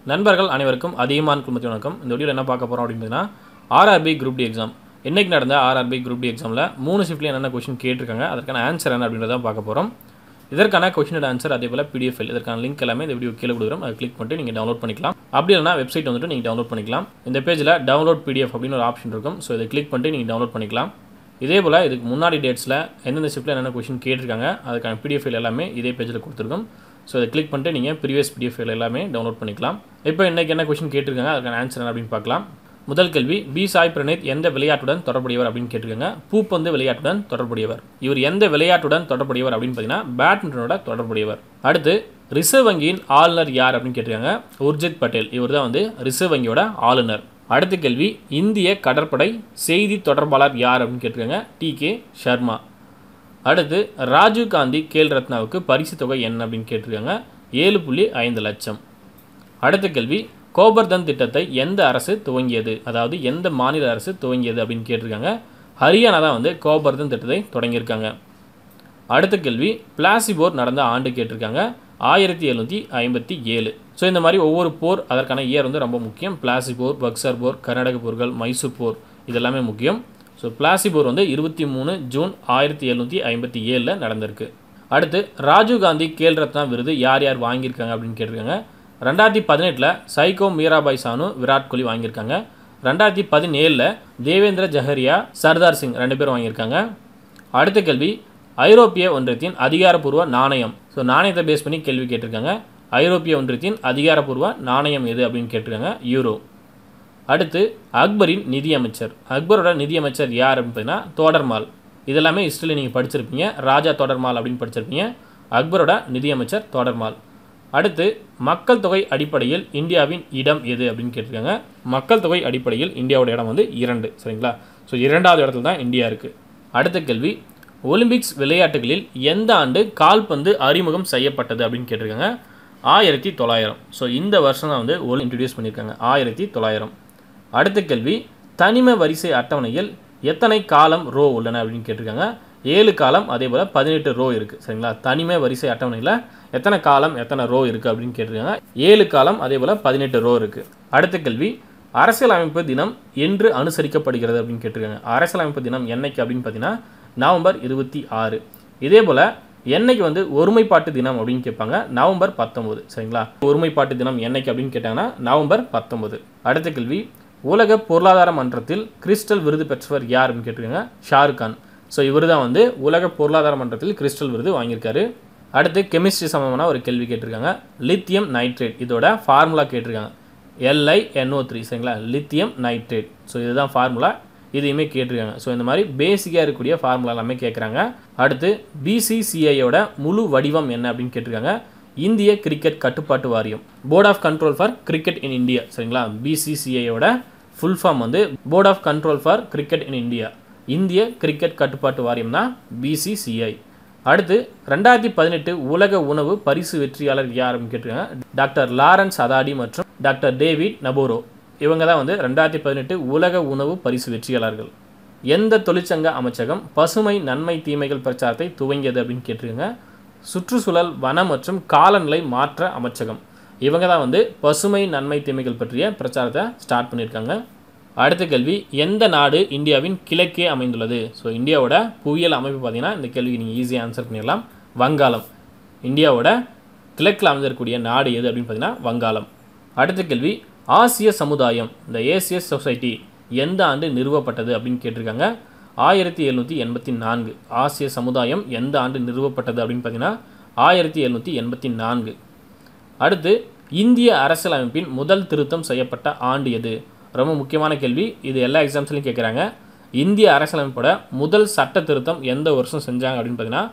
நண்பர்கள் அனைவருக்கும் அதிகமான குடும்பத்தின் வணக்கம். இந்த வீடியோவில் என்ன பார்க்க போகிறோம் அப்படின்னா RRB குரூப் டி எக்ஸாம். இன்றைக்கி நடந்த RRB குரூப் டி எக்ஸாமில் 3 ஷிஃப்ட்ல என்னென்ன கொஸ்டின் கேட்டிருக்காங்க, அதற்கான ஆன்சர் என்ன அப்படின்றத பார்க்க போகிறோம். இதற்கான கொஸ்டினோட ஆன்சர் அதே போல் PDF ஃபைல், இதற்கான லிங்க் எல்லாமே இந்த வீடியோ கீழே கொடுக்குறோம். அதை கிளிக் பண்ணிட்டு நீங்கள் டவுன்லோட் பண்ணிக்கலாம். அப்படி இல்லைனா வெப்சைட் வந்துட்டு நீங்கள் டவுன்லோட் பண்ணிக்கலாம். இந்த பேஜில் டவுன்லோட் PDF அப்படின்னு ஒரு ஆப்ஷன் இருக்கும். ஸோ இதை கிளிக் பண்ணிட்டு நீங்கள் டவுன்லோட் பண்ணிக்கலாம். இதே போல் இதுக்கு முன்னாடி டேட்ஸில் எந்தெந்த ஷிஃப்ட்டில் என்னென்ன கொஸ்டின் கேட்டிருக்காங்க அதுக்கான PDF ஃபைல் எல்லாமே இதே பேஜில் கொடுத்துருக்கோம். ஸோ இதை கிளிக் பண்ணிட்டு நீங்கள் ப்ரீவியஸ் PDF ஃபைல் எல்லாமே டவுன்லோட் பண்ணிக்கலாம். இப்போ இன்றைக்கி என்ன கொஸ்டின் கேட்டிருக்காங்க அதுக்கான ஆன்சர் என்ன அப்படின்னு பார்க்கலாம். முதல் கேள்வி, பி சாய் பிரணீத் எந்த விளையாட்டுடன் தொடர்புடையவர் அப்படின்னு கேட்டிருக்காங்க. பூப்பந்து விளையாட்டுடன் தொடர்புடையவர். இவர் எந்த விளையாட்டுடன் தொடர்புடையவர் அப்படின்னு பார்த்தீங்கன்னா பேட்மிண்டனோட தொடர்புடையவர். அடுத்து, ரிசர்வ் வங்கியின் ஆளுநர் யார் அப்படின்னு கேட்டிருக்காங்க. உர்ஜித் பட்டேல், இவர் தான் ரிசர்வ் வங்கியோட ஆளுநர். அடுத்த கேள்வி, இந்திய கடற்படை செய்தி தொடர்பாளர் யார் அப்படின்னு கேட்டிருக்காங்க. TK சர்மா. அடுத்து, ராஜீவ் காந்தி கேல் ரத்னாவுக்கு பரிசு தொகை என்ன அப்படின்னு கேட்டிருக்காங்க. 7.5 லட்சம். அடுத்த கேள்வி, கோபர்தன் திட்டத்தை எந்த அரசு துவங்கியது, அதாவது எந்த மாநில அரசு துவங்கியது அப்படின்னு கேட்டிருக்காங்க. ஹரியானா தான் கோபர்தன் திட்டத்தை தொடங்கியிருக்காங்க. அடுத்த கேள்வி, பிளாசி போர் நடந்த ஆண்டு கேட்டிருக்காங்க. 1757. ஸோ இந்த மாதிரி ஒவ்வொரு போர் அதற்கான இயர் ரொம்ப முக்கியம். பிளாசி போர், பக்சர் போர், கர்நாடக போர்கள், மைசூர் போர், இதெல்லாமே முக்கியம். ஸோ பிளாசி போர் 23 ஜூன் 1757 நடந்திருக்கு. அடுத்து, ராஜீவ் காந்தி கேல் ரத்னா விருது யார் யார் வாங்கியிருக்காங்க அப்படின்னு கேட்டிருக்காங்க. 2018 சைகோ மீராபாய் சானு, விராட் கோலி வாங்கியிருக்காங்க. 2017 தேவேந்திர ஜஹரியா, சர்தார் சிங் 2 பேர் வாங்கியிருக்காங்க. அடுத்த கேள்வி, ஐரோப்பிய ஒன்றியத்தின் அதிகாரப்பூர்வ நாணயம். ஸோ நாணயத்தை பேஸ் பண்ணி கேள்வி கேட்டிருக்காங்க. ஐரோப்பிய ஒன்றியத்தின் அதிகாரப்பூர்வ நாணயம் எது அப்படின்னு கேட்டிருக்காங்க. யூரோ. அடுத்து, அக்பரின் நிதியமைச்சர். அக்பரோட நிதியமைச்சர் யார் அப்படின்னு பார்த்தீங்கன்னா தோடர்மால். இதெல்லாமே ஹிஸ்டரியில் நீங்கள் படிச்சிருப்பீங்க. ராஜா தோடர்மால் அப்படின்னு படிச்சிருப்பீங்க. அக்பரோட நிதியமைச்சர் தோடர்மால். அடுத்து, மக்கள் தொகை அடிப்படையில் இந்தியாவின் இடம் எது அப்படின்னு கேட்டிருக்காங்க. மக்கள் தொகை அடிப்படையில் இந்தியாவோட இடம் 2, சரிங்களா. ஸோ 2வது இடத்துல தான் இந்தியா இருக்குது. அடுத்த கேள்வி, ஒலிம்பிக்ஸ் விளையாட்டுகளில் எந்த ஆண்டு கால்பந்து அறிமுகம் செய்யப்பட்டது அப்படின்னு கேட்டிருக்காங்க. 1900. ஸோ இந்த வருஷம் தான் இன்ட்ரடியூஸ் பண்ணியிருக்காங்க. 1900. அடுத்த கேள்வி, தனிம வரிசை அட்டவணையில் எத்தனை காலம் ரோ உள்ளன அப்படின்னு கேட்டிருக்காங்க. 7 காலம், அதே போல் 18 ரோ இருக்குது, சரிங்களா. தனிம வரிசை அட்டவணையில் எத்தனை காலம் எத்தனை ரோ இருக்குது அப்படின்னு கேட்டிருக்காங்க. 7 காலம், அதே போல் 18 ரோ இருக்குது. அடுத்த கேள்வி, அரசியலமைப்பு தினம் என்று அனுசரிக்கப்படுகிறது அப்படின்னு கேட்டிருக்காங்க. அரசியலமைப்பு தினம் என்னைக்கு அப்படின்னு பார்த்தீங்கன்னா நவம்பர் 26. இதே போல் என்னைக்கு ஒருமைப்பாட்டு தினம் அப்படின்னு கேட்பாங்க. நவம்பர் 19, சரிங்களா. ஒருமைப்பாட்டு தினம் என்னைக்கு அப்படின்னு கேட்டாங்கன்னா நவம்பர் 19. அடுத்த கேள்வி, உலக பொருளாதார மன்றத்தில் கிறிஸ்டல் விருது பெற்றவர் யார் அப்படின்னு கேட்டிருக்காங்க. ஷாருக் கான். ஸோ இவர் தான் உலக பொருளாதார மன்றத்தில் கிறிஸ்டல் விருது வாங்கியிருக்காரு. அடுத்து, கெமிஸ்ட்ரி சம்பந்தமான ஒரு கேள்வி கேட்டிருக்காங்க. லித்தியம் நைட்ரேட் இதோட ஃபார்முலா கேட்டிருக்காங்க. LiNO3, சரிங்களா. Lithium nitrate. ஸோ இதுதான் ஃபார்முலா. இதையுமே கேட்டிருக்காங்க. ஸோ இந்த மாதிரி பேசிக்காக இருக்கக்கூடிய ஃபார்முலா எல்லாமே கேட்குறாங்க. அடுத்து, BCCIயோட முழு வடிவம் என்ன அப்படின்னு கேட்டிருக்காங்க. இந்திய கிரிக்கெட் கட்டுப்பாட்டு வாரியம், board of control for cricket in India, சரிங்களா. BCCIயோட full form board of control for cricket in India. இந்திய கிரிக்கெட் கட்டுப்பாட்டு வாரியம் தான் BCCI. அடுத்து, 2018 உலக உணவு பரிசு வெற்றியாளர் யார் அப்படின்னு கேட்டிருக்காங்க. டாக்டர் லாரன்ஸ் அதாடி மற்றும் டாக்டர் டேவிட் நபோரோ. இவங்க தான் 2018 உலக உணவு பரிசு வெற்றியாளர்கள். எந்த தொழிற்சங்க அமைச்சகம் பசுமை நன்மை தீமைகள் பிரச்சாரத்தை துவங்கியது அப்படின்னு கேட்டிருக்காங்க. சுற்றுச்சூழல், வனம் மற்றும் காலநிலை மாற்ற அமைச்சகம். இவங்க தான் பசுமை நன்மை தீமைகள் பற்றிய பிரச்சாரத்தை ஸ்டார்ட் பண்ணியிருக்காங்க. அடுத்த கேள்வி, எந்த நாடு இந்தியாவின் கிழக்கே அமைந்துள்ளது. ஸோ இந்தியாவோட புவியியல் அமைப்பு பார்த்தீங்கன்னா இந்த கேள்விக்கு நீங்கள் ஈஸியாக ஆன்சர் பண்ணிடலாம். வங்காளம். இந்தியாவோட கிழக்கில் அமைந்திருக்கக்கூடிய நாடு எது அப்படின்னு பார்த்தீங்கன்னா வங்காளம். அடுத்த கேள்வி, ஆசிய சமுதாயம், இந்த ஏசியஸ் சொசைட்டி எந்த ஆண்டு நிறுவப்பட்டது அப்படின்னு கேட்டிருக்காங்க. 1784. ஆசிய சமுதாயம் எந்த ஆண்டு நிறுவப்பட்டது அப்படின்னு பார்த்தீங்கன்னா 1784. அடுத்து, இந்திய அரசியலமைப்பின் முதல் திருத்தம் செய்யப்பட்ட ஆண்டு எது. ரொம்ப முக்கியமான கேள்வி, இது எல்லா எக்ஸாம்ஸ்லையும் கேட்குறாங்க. இந்திய அரசியலமைப்போட முதல் சட்ட திருத்தம் எந்த வருஷம் செஞ்சாங்க அப்படின்னு பார்த்தீங்கன்னா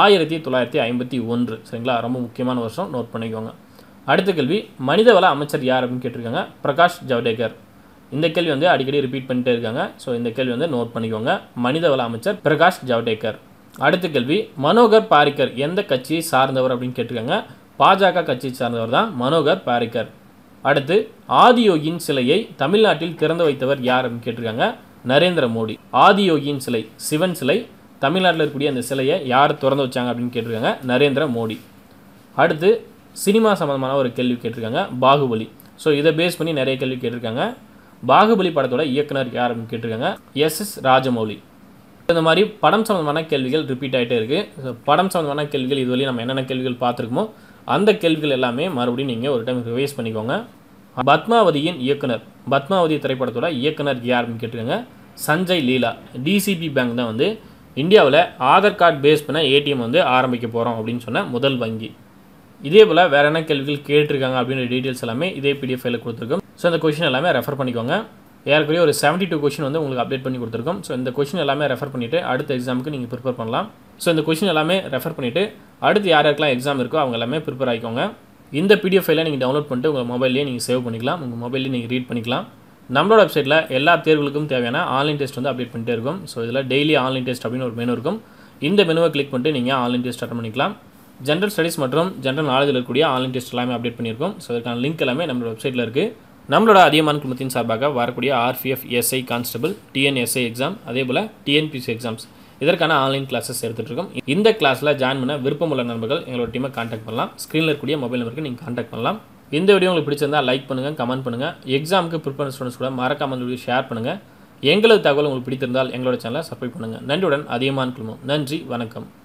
1951, சரிங்களா. ரொம்ப முக்கியமான வருஷம், நோட் பண்ணிக்கோங்க. அடுத்த கேள்வி, மனிதவள அமைச்சர் யார் அப்படின்னு கேட்டிருக்காங்க. பிரகாஷ் ஜவடேகர். இந்த கேள்வி அடிக்கடி ரிப்பீட் பண்ணிட்டே இருக்காங்க. ஸோ இந்த கேள்வி நோட் பண்ணிக்கோங்க. மனிதவள அமைச்சர் பிரகாஷ் ஜவடேகர். அடுத்த கேள்வி, மனோகர் பாரிக்கர் எந்த கட்சியை சார்ந்தவர் அப்படின்னு கேட்டிருக்காங்க. பாஜக கட்சியை சார்ந்தவர் தான் மனோகர் பாரிக்கர். அடுத்து, ஆதியோகியின் சிலையை தமிழ்நாட்டில் திறந்து வைத்தவர் யார் அப்படின்னு கேட்டிருக்காங்க. நரேந்திர மோடி. ஆதியோகியின் சிலை, சிவன் சிலை, தமிழ்நாட்டில் இருக்கக்கூடிய அந்த சிலையை யார் திறந்து வச்சாங்க அப்படின்னு கேட்டிருக்காங்க. நரேந்திர மோடி. அடுத்து, சினிமா சம்பந்தமான ஒரு கேள்வி கேட்டிருக்காங்க. பாகுபலி ஸோ இதை பேஸ் பண்ணி நிறைய கேள்வி கேட்டிருக்காங்க. பாகுபலி படத்தோட இயக்குனர் யார் அப்படின்னு கேட்டிருக்காங்க. எஸ் ராஜமௌலி. இந்த மாதிரி படம் சம்மந்தமான கேள்விகள் ரிப்பீட் ஆகிட்டே இருக்குது. ஸோ படம் சம்மந்தமான கேள்விகள் இதுவரையும் நம்ம என்னென்ன கேள்விகள் பார்த்துருக்கோமோ அந்த கேள்விகள் எல்லாமே மறுபடியும் நீங்கள் ஒரு டைம் ரிவைஸ் பண்ணிக்கோங்க. பத்மாவதியின் இயக்குனர், பத்மாவதி திரைப்படத்தோட இயக்குனர் யார் அப்படின்னு கேட்டிருக்காங்க. சஞ்சய் லீலா. டிசிபி பேங்க் தான் வந்து இந்தியாவில் ஆதார் கார்டு பேஸ் பண்ண ஏடிஎம் வந்து ஆரம்பிக்க போகிறோம் அப்படின்னு சொன்ன முதல் வங்கி. இதே போல் வேறு என்ன கேள்விகள் கேட்டிருக்காங்க அப்படின்ற டீட்டெயில்ஸ் எல்லாமே இதே பிடிஎஃப் ஃபைலில் கொடுத்துருக்கோம். ஸோ இந்த கொஷின் எல்லாமே ரெஃபர் பண்ணிக்கோங்க. ஏற்கனவே ஒரு 72 கொஷின் வந்து உங்களுக்கு அப்டேட் பண்ணி கொடுத்துருக்கோம். ஸோ இந்த கொஷின் எல்லாமே ரெஃபர் பண்ணிவிட்டு அடுத்த எக்ஸாமுக்கு நீங்கள் ப்ரிப்பேர் பண்ணலாம். ஸோ இந்த கொஷின் எல்லாமே ரெஃபர் பண்ணிவிட்டு அடுத்து யாருக்கெல்லாம் எக்ஸாம் இருக்கோ அவங்க எல்லாமே ப்ரிப்பேர் ஆகிக்கோங்க. இந்த பிடிஎஃப் ஃபைலை நீங்கள் டவுன்லோட் பண்ணிட்டு உங்கள் மொபைல்லேயே நீங்கள் சேவ் பண்ணிக்கலாம், உங்கள் மொபைல்லேயே நீங்கள் ரீட் பண்ணிக்கலாம். நம்மளோட வெப்சைட்டில் எல்லா தேர்வுகளுக்கும் தேவையான ஆன்லைன் டெஸ்ட் வந்து அப்டேட் பண்ணிட்டே இருக்கும். ஸோ இதில் டெய்லி ஆன்லைன் டெஸ்ட் அப்படின்னு ஒரு மெனு இருக்கும். இந்த மெனுவை கிளிக் பண்ணிட்டு நீங்கள் ஆன்லைன் டெஸ்ட் அட்டன் பண்ணிக்கலாம். ஜென்ரல் ஸ்டடீஸ் மற்றும் ஜென்ரல் நாலேஜில் இருக்கக்கூடிய ஆன்லைன் டெஸ்ட் எல்லாமே அப்டேட் பண்ணியிருக்கோம். ஸோ அதுக்கான லிங்க் எல்லாமே நம்மளோட வெப்சைட்டில் இருக்குது. நம்மளோட அதியமான் குழுமத்தின் சார்பாக வரக்கூடிய RPF, SI constable, TNSA exam, அதே போல் TNPSC எக்ஸாம்ஸ் இதற்கான ஆன்லைன் கிளாஸஸ் எடுத்துகிட்ருக்கோம். இந்த கிளாஸில் ஜாயின் பண்ண விருப்பமுள்ள நண்பர்கள் எங்களோட டீமை கான்டாக்ட் பண்ணலாம். ஸ்க்ரீனில் இருக்கக்கூடிய மொபைல் நம்பருக்கு நீங்கள் கான்டாக்ட் பண்ணலாம். இந்த வீடியோ உங்களுக்கு பிடிச்சிருந்தால் லைக் பண்ணுங்கள், கமெண்ட் பண்ணுங்கள். எக்ஸாமுக்கு ப்ரிப்பேர் ஸ்டூடெண்ட்ஸ் கூட மறக்காம இந்த வீடியோ ஷேர் பண்ணுங்கள். எங்களது தகவல் உங்களுக்கு பிடித்திருந்தால் எங்களோட சேனலை சப்ஸ்கிரைப் பண்ணுங்கள். நன்றியுடன் அதியமான் குழுமம். நன்றி, வணக்கம்.